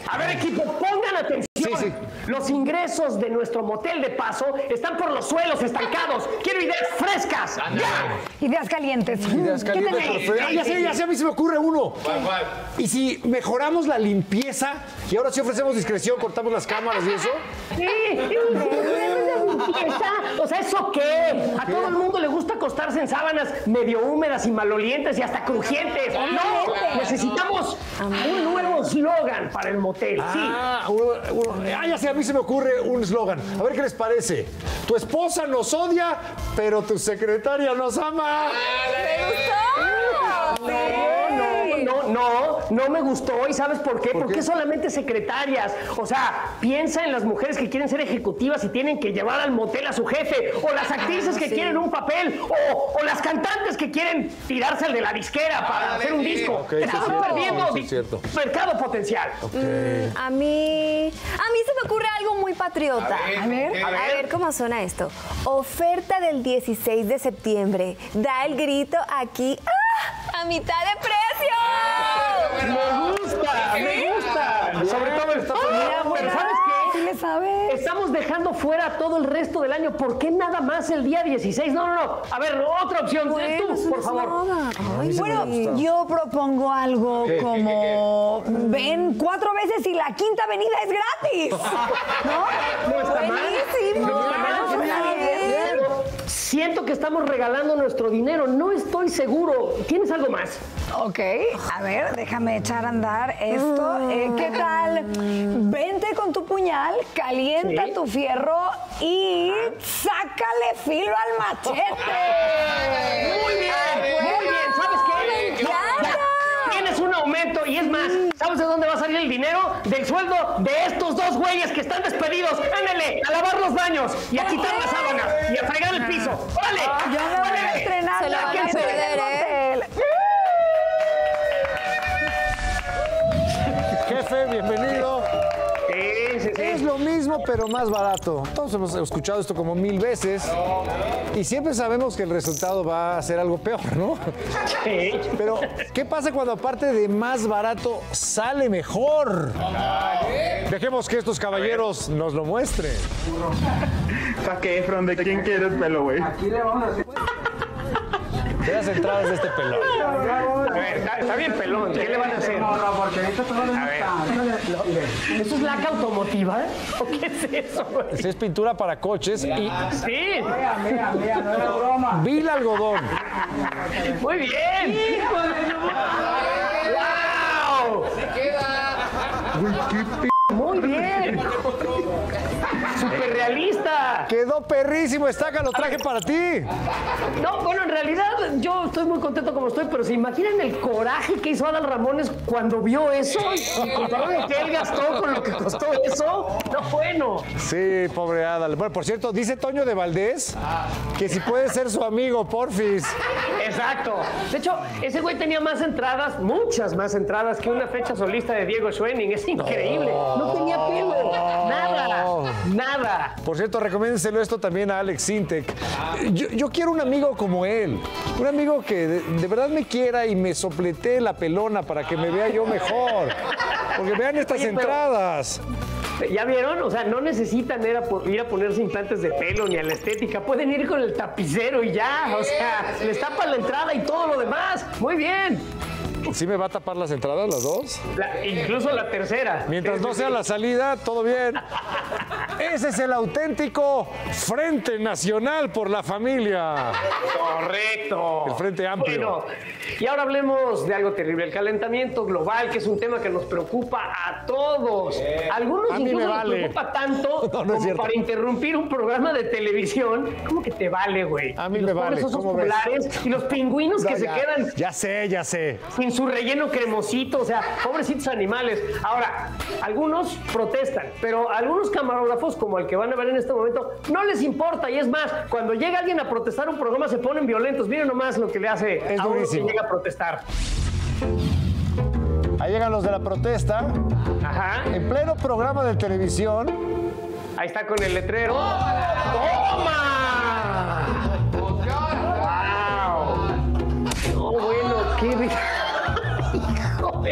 A ver, equipo, pongan atención. Sí. Los ingresos de nuestro motel de paso están por los suelos estancados. Quiero ideas frescas. ¡Ya! Ideas calientes. Ideas calientes, pero ya sé, a mí se me ocurre uno. ¿Cuál? ¿Y si mejoramos la limpieza y ahora sí ofrecemos discreción, cortamos las cámaras y eso? Sí, o sea, ¿eso qué? A todo el mundo le gusta acostarse en sábanas medio húmedas y malolientes y hasta crujientes. No, necesitamos un nuevo eslogan para el motel. Ya sé, a mí se me ocurre un eslogan. A ver qué les parece. Tu esposa nos odia, pero tu secretaria nos ama. No me gustó. ¿Y sabes por qué? Porque solamente secretarias. O sea, piensa en las mujeres que quieren ser ejecutivas y tienen que llevar al motel a su jefe, o las actrices que quieren un papel, o las cantantes que quieren tirarse al de la disquera para hacer un disco. Estamos perdiendo mercado potencial. A mí se me ocurre algo muy patriota. A ver ¿cómo suena esto? Oferta del 16 de septiembre. Da el grito aquí a mitad de precio. Me gusta. Sobre todo en Estados Unidos. Pero ¿sabes qué? ¿Sí le sabes? Estamos dejando fuera todo el resto del año. ¿Por qué nada más el día 16? No. A ver, otra opción. Tú, por favor. Bueno, yo propongo algo como ven 4 veces y la quinta venida es gratis. ¿No? No está mal. Buenísimo. No está mal. Siento que estamos regalando nuestro dinero. No estoy seguro. ¿Tienes algo más? Ok, a ver, déjame echar a andar esto. ¿Qué tal? Vente con tu puñal, calienta tu fierro y sácale filo al machete. Muy bien. ¿Sabes qué? Tienes un aumento y es más, ¿sabes de dónde va a salir el dinero? Del sueldo de estos 2 güeyes que están despedidos. Ándale, a lavar los baños y a quitar las sábanas y a fregar el piso. ¡Órale! Yo me voy a estrenar. Se lo van a perder, Jefe, bienvenido. Sí. Es lo mismo, pero más barato. Todos hemos escuchado esto como 1000 veces y siempre sabemos que el resultado va a ser algo peor, ¿no? Sí. Pero, ¿qué pasa cuando aparte de más barato sale mejor? Dejemos que estos caballeros nos lo muestren. Zac Efron, ¿de quién quieres pelo, güey? De las entradas de este pelón. A ver, está bien pelón. ¿Qué le van a hacer? No, porque ahorita todo A ver. ¿Eso es laca automotiva? ¿O qué es eso, güey? Esa es pintura para coches y Sí. Mira, no era broma. vil algodón. Muy bien. ¡Wow! Muy bien. Súper realista. Quedó perrísimo, Estaca, lo traje para ti. No, bueno, en realidad yo estoy muy contento como estoy, pero ¿se imaginan el coraje que hizo Adal Ramones cuando vio eso? Y compraron que él gastó con lo que costó eso. No, bueno. Sí, pobre Adal. Bueno, por cierto, dice Toño de Valdés que si puede ser su amigo, porfis. Exacto. De hecho, ese güey tenía más entradas, muchas más entradas que una fecha solista de Diego Schwenning. Es increíble. No tenía pelo. Nada. Por cierto, recomiéndenselo esto también a Alex Sintek. Yo quiero un amigo como él. Un amigo que de verdad me quiera y me sopletee la pelona para que me vea yo mejor. Porque vean estas entradas. ¿Ya vieron? O sea, no necesitan ir a ponerse implantes de pelo ni a la estética. Pueden ir con el tapicero y ya. O sea, les tapa la entrada y todo lo demás. Muy bien. ¿Sí me va a tapar las entradas, las dos? Incluso la tercera. Mientras no sea la salida, todo bien. Ese es el auténtico Frente Nacional por la Familia. Correcto. El Frente Amplio. Bueno, y ahora hablemos de algo terrible, el calentamiento global, que es un tema que nos preocupa a todos. Algunos A mí incluso me nos vale. preocupa tanto No, no es como cierto. para interrumpir un programa de televisión. ¿Cómo que te vale, güey? A mí Y los me vale, pobres osos ¿cómo ves? polares y los pingüinos No, que se quedan Ya sé. sin su relleno cremosito, o sea, pobrecitos animales. Ahora, algunos protestan, pero algunos camarógrafos, como el que van a ver en este momento, no les importa. Y es más, cuando llega alguien a protestar un programa, se ponen violentos. Miren nomás lo que le hace Es a uno que durísimo. llega a protestar. Ahí llegan los de la protesta. Ajá. En pleno programa de televisión. Ahí está con el letrero. ¡Toma! ¡Wow! No, bueno, qué... Hijo de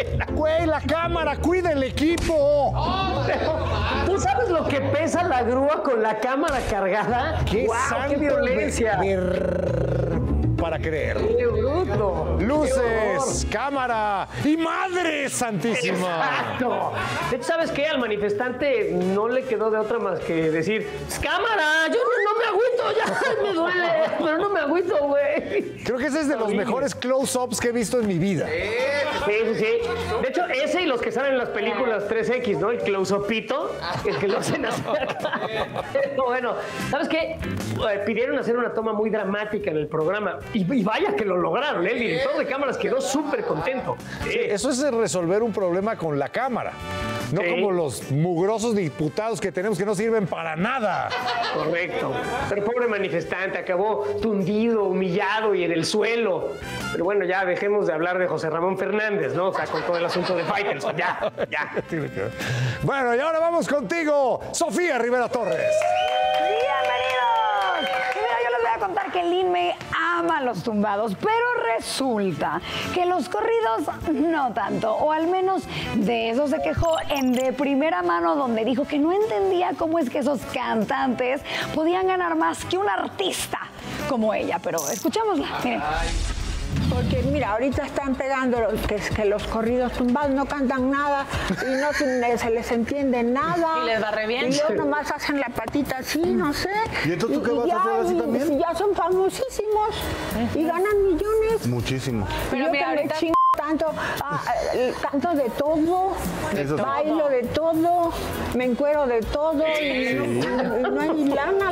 escuela. Güey, la cámara, cuida el equipo. ¿Tú sabes lo que pesa la grúa con la cámara cargada? ¡Qué ¡Guau, santo qué violencia! Para creer. ¡Qué bruto! Luces, cámara y madre santísima. ¡Exacto! De hecho, ¿sabes qué? Al manifestante no le quedó de otra más que decir, ¡cámara! Yo no me agüito, ya me duele, pero no me agüito, güey. Creo que ese es de los mejores close-ups que he visto en mi vida. Sí. De hecho, ese y los que salen en las películas 3X, ¿no? El close-upito, el que lo hacen hacer. Pero bueno, ¿sabes qué? Pidieron hacer una toma muy dramática en el programa. Y vaya que lo lograron, ¿eh? El director de cámaras quedó súper contento. Eso es resolver un problema con la cámara. No como los mugrosos diputados que tenemos que no sirven para nada. Correcto. Pero pobre manifestante, acabó tundido, humillado y en el suelo. Pero bueno, ya dejemos de hablar de José Ramón Fernández, ¿no? O sea, con todo el asunto de Faitelson. Ya. Bueno, y ahora vamos contigo, Sofía Rivera Torres. ¡Bienvenidos! Y mira, yo les voy a contar que Lin-May ama los tumbados, pero resulta que los corridos no tanto, o al menos de eso se quejó de primera mano, donde dijo que no entendía cómo es que esos cantantes podían ganar más que un artista como ella, pero escuchámosla, miren. Porque mira, ahorita están pegando que los corridos tumbados no cantan nada y no se les entiende nada. Y les va re bien. Y luego nomás hacen la patita así, no sé. ¿Y entonces tú qué vas a hacer así también? Y ya son famosísimos y ganan millones. Muchísimo. Pero yo mira, que me ahorita... chingo tanto, canto de todo, bailo de todo, me encuero de todo y no hay lana.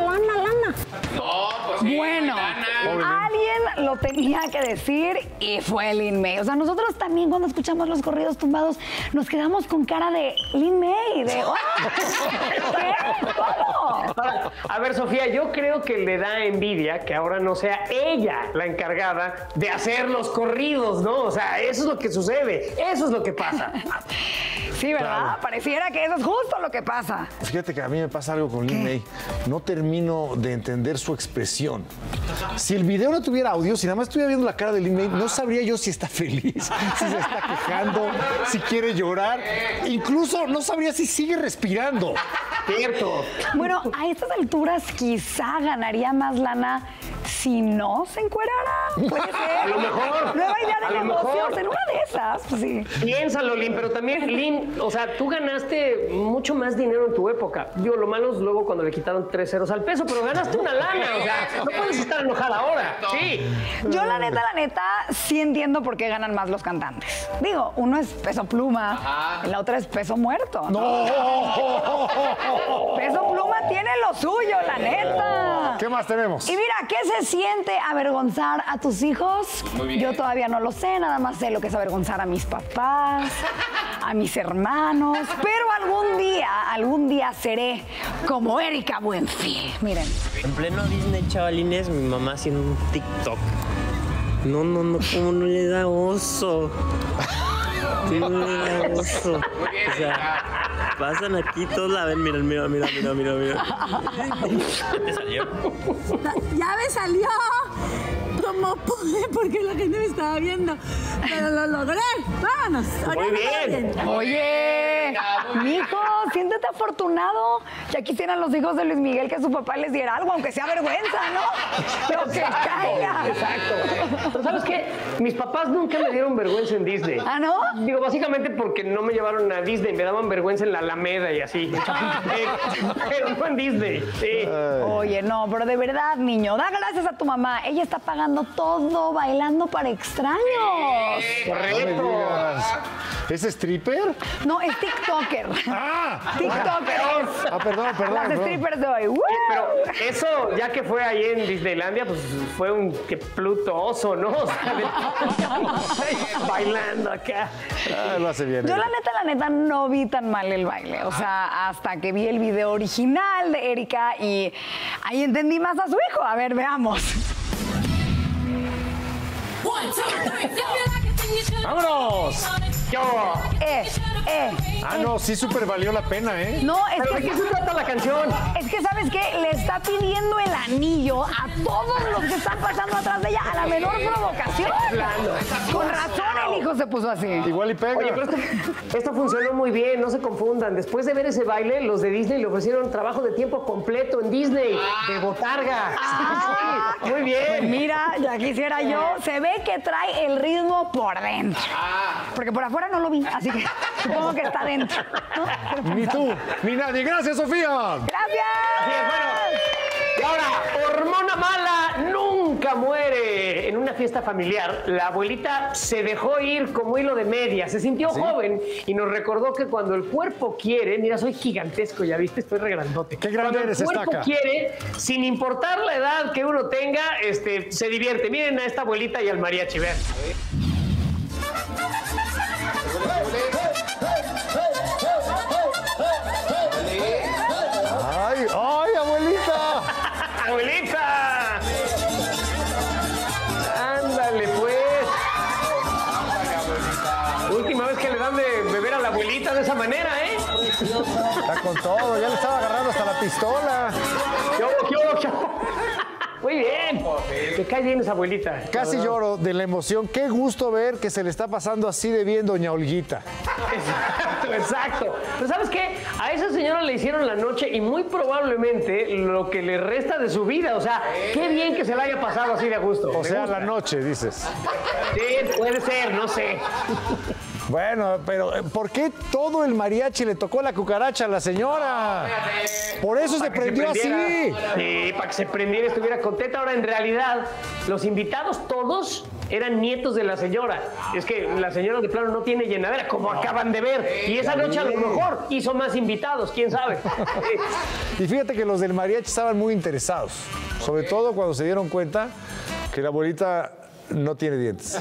Bueno, alguien lo tenía que decir y fue Lin-May. O sea, nosotros también cuando escuchamos los corridos tumbados nos quedamos con cara de Lin-May, de ¿qué? ¿Cómo? A ver, Sofía, yo creo que le da envidia que ahora no sea ella la encargada de hacer los corridos, ¿no? O sea, eso es lo que sucede, eso es lo que pasa. Sí, ¿verdad? Claro. Pareciera que eso es justo lo que pasa. Fíjate que a mí me pasa algo con Lin-May. No termino de entender su expresión. Si el video no tuviera audio, si nada más estuviera viendo la cara de Lin-May, no sabría yo si está feliz, si se está quejando, si quiere llorar. Incluso no sabría si sigue respirando. Cierto. Bueno, a estas alturas quizá ganaría más lana si no se encuerara. Puede ser. A lo mejor. Nueva idea A de lo negocios. mejor. En una de esas, pues sí. Piénsalo, Lin, pero también, Lin, o sea, tú ganaste mucho más dinero en tu época. Digo, lo malo es luego cuando le quitaron 3 ceros al peso, pero ganaste una lana, o sea, no puedes estar enojada ahora. Sí. Yo la neta, sí entiendo por qué ganan más los cantantes. Digo, uno es peso pluma, la otra es peso muerto. ¡No! Peso pluma tiene lo suyo, la neta. ¿Qué más tenemos? Y mira, ¿qué se siente avergonzar a tus hijos? Yo todavía no lo sé, nada más sé lo que es avergonzar a mis papás, a mis hermanos, pero algún día seré como Erika Buenfil. Miren. En pleno Disney, chavalines, mi mamá haciendo un TikTok. No, ¿cómo no le da oso? Sí, no le da oso. O sea, pasan aquí, todos la ven, mira. ¿Te salió? Ya me salió. ¿Cómo pude? Porque la gente me estaba viendo. Pero lo logré. Vámonos. Muy bien. Oye, mijo, siéntete afortunado. Ya quisieran los hijos de Luis Miguel que su papá les diera algo, aunque sea vergüenza, ¿no? Lo que caiga. Exacto. Pero ¿sabes qué? Mis papás nunca me dieron vergüenza en Disney. ¿Ah, no? Digo, básicamente porque no me llevaron a Disney, me daban vergüenza en la Alameda y así. Pero no en Disney. Sí. Oye, no, pero de verdad, niño, da gracias a tu mamá. Ella está pagando todo bailando para extraños. No me digas. ¿Es stripper? No, es TikToker. ¡Ah! TikToker. Perdón. Las strippers de hoy. ¡Woo! Pero eso, ya que fue ahí en Disneylandia, pues fue un que Pluto oso, ¿no? O sea, bailando acá. Lo hace bien. Yo la neta no vi tan mal el baile. O sea, hasta que vi el video original de Erika y ahí entendí más a su hijo. A ver, veamos. ¡Vámonos! Yo. Ah, no, sí súper valió la pena, ¿eh? No, es ¿Pero de que, qué se trata la canción? es que, ¿sabes qué? Le está pidiendo el anillo a todos los que están pasando atrás de ella a la menor provocación. Con razón el hijo se puso así. Igual y pega. Oye, pero esto funcionó muy bien, no se confundan. Después de ver ese baile, los de Disney le ofrecieron trabajo de tiempo completo en Disney, de botarga. Sí, muy bien. Pues mira, ya quisiera yo. Se ve que trae el ritmo por dentro. Porque por afuera no lo vi, así que supongo que está dentro. ¿No? Ni tú, ni nadie. Gracias, Sofía. ¡Gracias! Así es, bueno. Y ahora, hormona mala nunca muere. En una fiesta familiar, la abuelita se dejó ir como hilo de media. Se sintió joven y nos recordó que cuando el cuerpo quiere, mira, soy gigantesco, ya viste, estoy regrandote. Qué grande Cuando eres, el cuerpo estaca. quiere, sin importar la edad que uno tenga, se divierte. Miren a esta abuelita y al mariachi, vean. ¡Ay, ay, abuelita! ¡Abuelita! Ándale, pues. Última vez que le dan de beber a la abuelita de esa manera, ¿eh? Está con todo, ya le estaba agarrando hasta la pistola. ¿Qué hubo? Muy bien. Me cae bien esa abuelita. Casi lloro de la emoción. Qué gusto ver que se le está pasando así de bien doña Olguita. Exacto. Pero ¿sabes qué? A esa señora le hicieron la noche y muy probablemente lo que le resta de su vida. O sea, qué bien que se la haya pasado así de gusto. O Me sea, gusta. la noche, dices. Sí, puede ser, no sé. Bueno, pero ¿por qué todo el mariachi le tocó la cucaracha a la señora? Por eso se Para que prendió así. Sí, para que se prendiera y estuviera contenta. Ahora, en realidad, los invitados todos eran nietos de la señora. Es que la señora de plano no tiene llenadera, como acaban de ver. Y esa noche a lo mejor hizo más invitados, quién sabe. Y fíjate que los del mariachi estaban muy interesados. Sobre todo cuando se dieron cuenta que la abuelita no tiene dientes.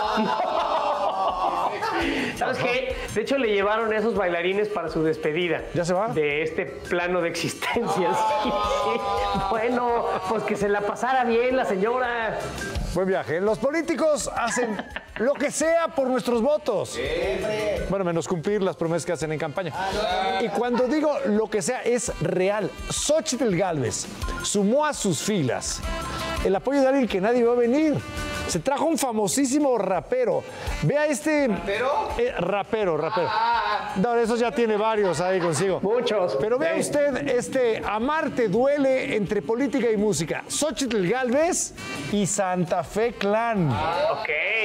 ¿Sabes qué? De hecho, le llevaron a esos bailarines para su despedida. ¿Ya se va? De este plano de existencia. Sí. Bueno, pues que se la pasara bien la señora. Buen viaje. Los políticos hacen lo que sea por nuestros votos. Bueno, menos cumplir las promesas que hacen en campaña. Y cuando digo lo que sea, es real. Xóchitl Gálvez sumó a sus filas el apoyo de alguien que nadie va a venir. Se trajo un famosísimo rapero. Vea este... ¿Rapero? Rapero. No, eso ya tiene varios ahí consigo. Muchos. Pero vea usted Amarte duele entre política y música. Xóchitl Gálvez y Santa Fe Clan. Ok.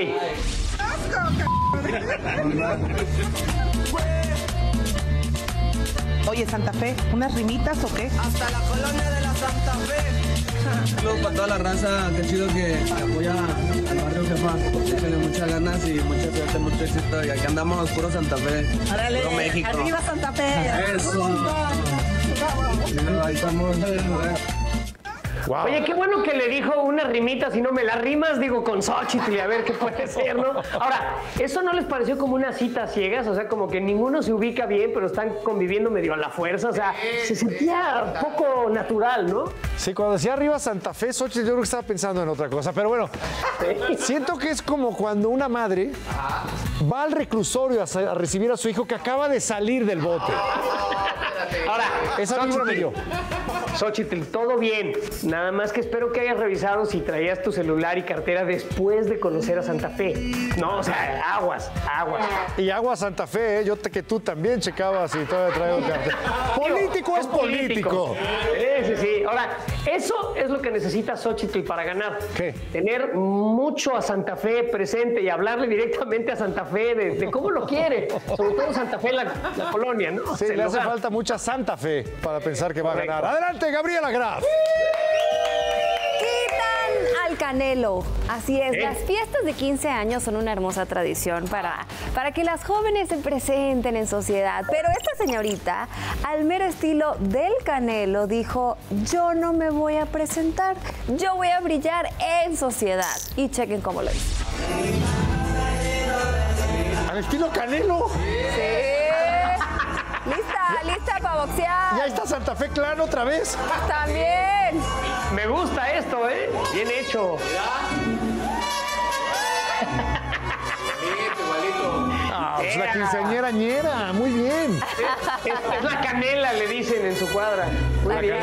Oye, Santa Fe, ¿unas rimitas o qué? Hasta la colonia de la Santa Fe. Saludos para toda la raza, qué chido que apoya al barrio, jefa. Tiene muchas ganas y mucha suerte, mucho éxito. Y aquí andamos, puro Santa Fe. ¡Árale! Puro México. ¡Arriba Santa Fe! Eso. Ahí estamos. Wow. Oye, qué bueno que le dijo una rimita, si no me la rimas, digo con Xóchitl y a ver qué puede ser, ¿no? Ahora, ¿eso no les pareció como una cita a ciegas? O sea, como que ninguno se ubica bien, pero están conviviendo medio a la fuerza. O sea, se sentía poco natural, ¿no? Sí, cuando decía arriba Santa Fe, Xóchitl, yo creo que estaba pensando en otra cosa. Pero bueno, siento que es como cuando una madre va al reclusorio a recibir a su hijo que acaba de salir del bote. Ahora, Esa vibra me dio. Xóchitl, todo bien. Nada más que espero que hayas revisado si traías tu celular y cartera después de conocer a Santa Fe. No, o sea, aguas. Y agua Santa Fe, yo que tú también checabas y todavía traigo cartera. Político es político. Sí. Ahora, eso es lo que necesita Xóchitl para ganar. ¿Qué? Tener mucho a Santa Fe presente y hablarle directamente a Santa Fe de cómo lo quiere. Sobre todo Santa Fe, la colonia, ¿no? Sí, le hace falta mucha Santa Fe para pensar que va a ganar. Adelante, Gabriela Graf. Quitan al Canelo. Así es, las fiestas de 15 años son una hermosa tradición para que las jóvenes se presenten en sociedad. Pero esta señorita, al mero estilo del Canelo, dijo, yo no me voy a presentar, yo voy a brillar en sociedad. Y chequen cómo lo hizo. ¿Al estilo Canelo? Sí. Lista para boxear. ¿Ya está Santa Fe Clan otra vez? También. Me gusta esto, ¿eh? Bien hecho. Es la quinceañera ñera, muy bien. Es la canela, le dicen en su cuadra. Muy bien.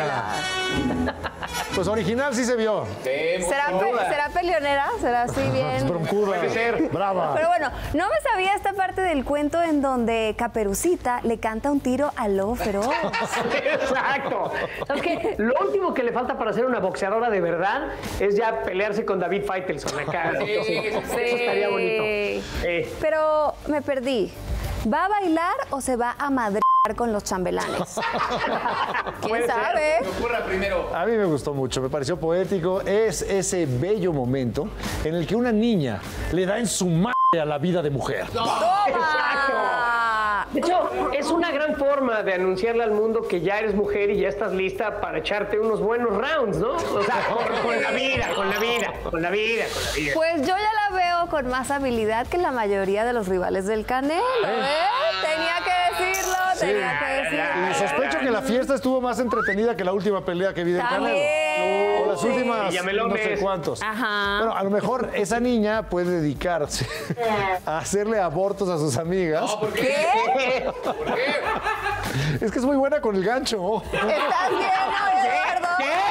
Pues original sí se vio. ¿Será peleonera? ¿Será así bien? Broncuda. Puede ser. Brava. Pero bueno, no me sabía esta parte del cuento en donde Caperucita le canta un tiro al lobo feroz. Exacto. ¿Sabes qué? Lo último que le falta para ser una boxeadora de verdad es ya pelearse con David Faitelson acá. Eso estaría bonito. Pero me perdí. ¿Va a bailar o se va a madrear con los chambelanes? ¿Quién sabe? A mí me gustó mucho, me pareció poético. Es ese bello momento en el que una niña le da en su madre a la vida de mujer. Exacto. De hecho, es una gran forma de anunciarle al mundo que ya eres mujer y ya estás lista para echarte unos buenos rounds, ¿no? O sea, con la vida. Pues yo ya la veo con más habilidad que la mayoría de los rivales del Canelo, ¿eh? Tenía que decirlo. Y sospecho que la fiesta estuvo más entretenida que la última pelea que vi del Canelo. O las últimas, no sé cuántos. Ajá. Bueno, a lo mejor esa niña puede dedicarse a hacerle abortos a sus amigas. No, ¿por qué? ¿Por qué? Es que es muy buena con el gancho. ¿Estás bien, Eduardo?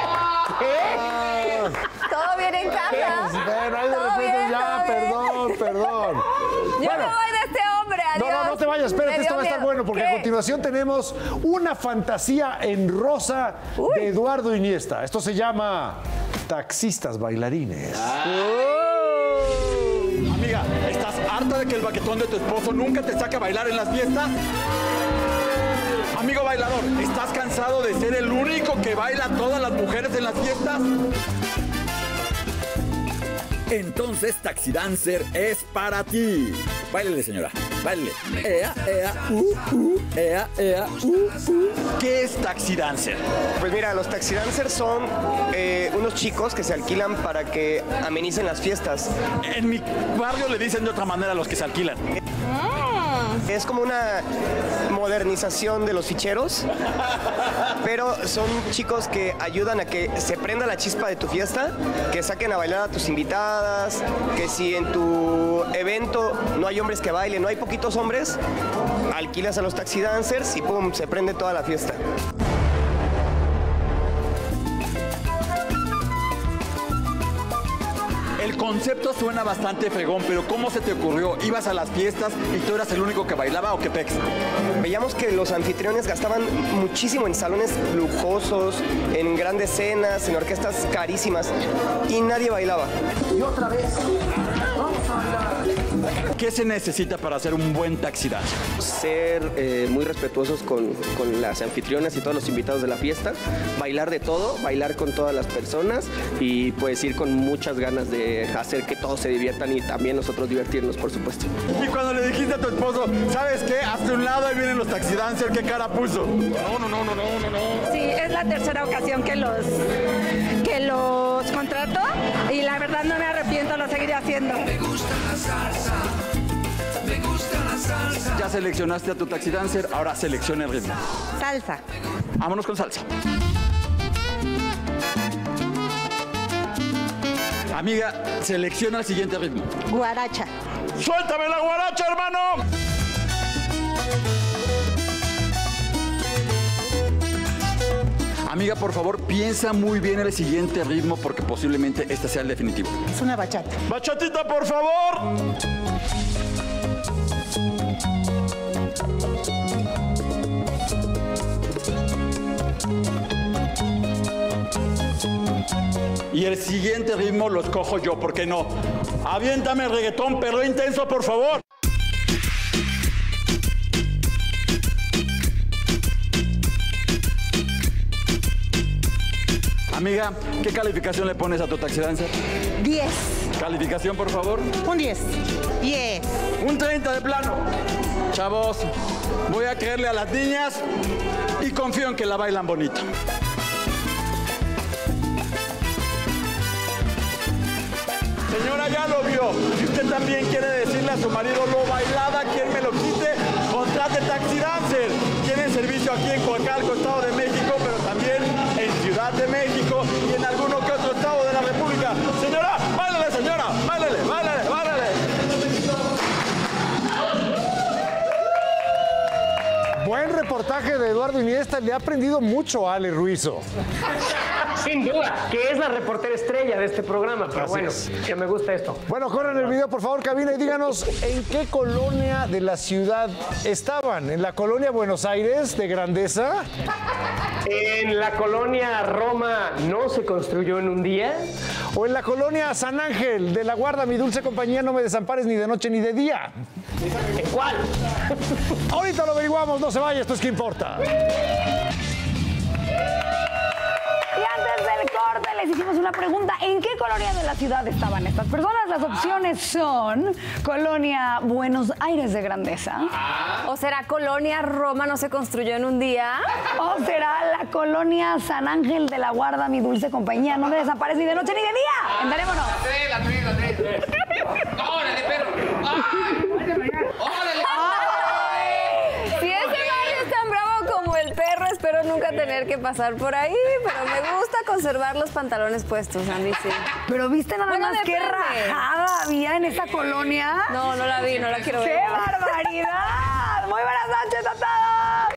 ¿Qué? ¿Todo bien en casa? Bueno, ahí de repente ya, perdón. Yo me voy de este hombre, adiós. No te vayas, espérate, esto va a estar bueno, porque a continuación tenemos una fantasía en rosa de Eduardo Iniesta. Esto se llama Taxistas Bailarines. Amiga, ¿estás harta de que el baquetón de tu esposo nunca te saque a bailar en las fiestas? Amigo bailador, ¿estás cansado de ser el único que baila a todas las mujeres en las fiestas? Entonces Taxi Dancer es para ti. Báilele, señora, báilele. Ea, ea, ea, ea, ¿Qué es Taxi Dancer? Pues mira, los Taxi Dancers son unos chicos que se alquilan para que amenicen las fiestas. En mi barrio le dicen de otra manera a los que se alquilan. Es como una modernización de los ficheros, pero son chicos que ayudan a que se prenda la chispa de tu fiesta, que saquen a bailar a tus invitadas, que si en tu evento no hay hombres que bailen, no hay poquitos hombres, alquilas a los Taxi Dancers y pum, se prende toda la fiesta. El concepto suena bastante fregón, pero ¿cómo se te ocurrió? ¿Ibas a las fiestas y tú eras el único que bailaba o qué pex? Veíamos que los anfitriones gastaban muchísimo en salones lujosos, en grandes cenas, en orquestas carísimas y nadie bailaba. Y otra vez, vamos a bailar. ¿Qué se necesita para hacer un buen taxi dancer? Ser muy respetuosos con las anfitrionas y todos los invitados de la fiesta, bailar de todo, bailar con todas las personas y pues ir con muchas ganas de hacer que todos se diviertan y también nosotros divertirnos, por supuesto. Y cuando le dijiste a tu esposo, ¿sabes qué? Hazte un lado, ahí vienen los taxi dancers, ¿qué cara puso? No. Sí, es la tercera ocasión que los contrato y la verdad no me arrepiento, lo seguiré haciendo. Me gusta la salsa, me gusta la salsa. Ya seleccionaste a tu taxi dancer, ahora selecciona el ritmo. Salsa. Vámonos con salsa. Amiga, selecciona el siguiente ritmo. Guaracha. ¡Suéltame la guaracha, hermano! Amiga, por favor, piensa muy bien el siguiente ritmo porque posiblemente este sea el definitivo. Es una bachata. ¡Bachatita, por favor! Y el siguiente ritmo lo escojo yo, ¿por qué no? Aviéntame el reggaetón, pero intenso, por favor. Amiga, ¿qué calificación le pones a tu taxi dancer? 10. Calificación, por favor. Un 10. 10. Un 30 de plano. Chavos, voy a creerle a las niñas y confío en que la bailan bonito. Señora, ya lo vio. Si usted también quiere decirle a su marido lo bailada, quien me lo quite, contrate Taxi Dancer. Tienen servicio aquí en Coacalco, Estado de México, pero también en Ciudad de México y en alguno que otro estado de la República. Señora, báilale, señora, báilale, báilale, báilale. buen reportaje de Eduardo Iniesta. Le ha aprendido mucho a Ale Ruizo. Sin duda, que es la reportera estrella de este programa. Pero bueno, que me gusta esto. Bueno, corran el video, por favor, cabina, y díganos en qué colonia de la ciudad estaban. ¿En la colonia Buenos Aires de Grandeza? ¿En la colonia Roma no se construyó en un día? ¿O en la colonia San Ángel de la Guarda, mi dulce compañía, no me desampares ni de noche ni de día? ¿En cuál? Ahorita lo averiguamos, no se vaya, esto es ¿Qué importa? Y antes del corte les hicimos una pregunta. ¿En qué colonia de la ciudad estaban estas personas? Las opciones son Colonia Buenos Aires de Grandeza. ¿O será Colonia Roma no se construyó en un día? ¿O será la Colonia San Ángel de la Guarda, mi dulce compañía? No me desaparece ni de noche ni de día. Enterémonos. La tres. ¡Órale, perro! ¡Órale! Si ese barrio es tan bravo como el perro, espero nunca tener que pasar por ahí, pero me gusta conservar los pantalones puestos, Andy, sí. Pero viste nada más qué rajada había en esa colonia. No la vi, no la quiero ver. ¡Qué barbaridad! Muy buenas noches a todos.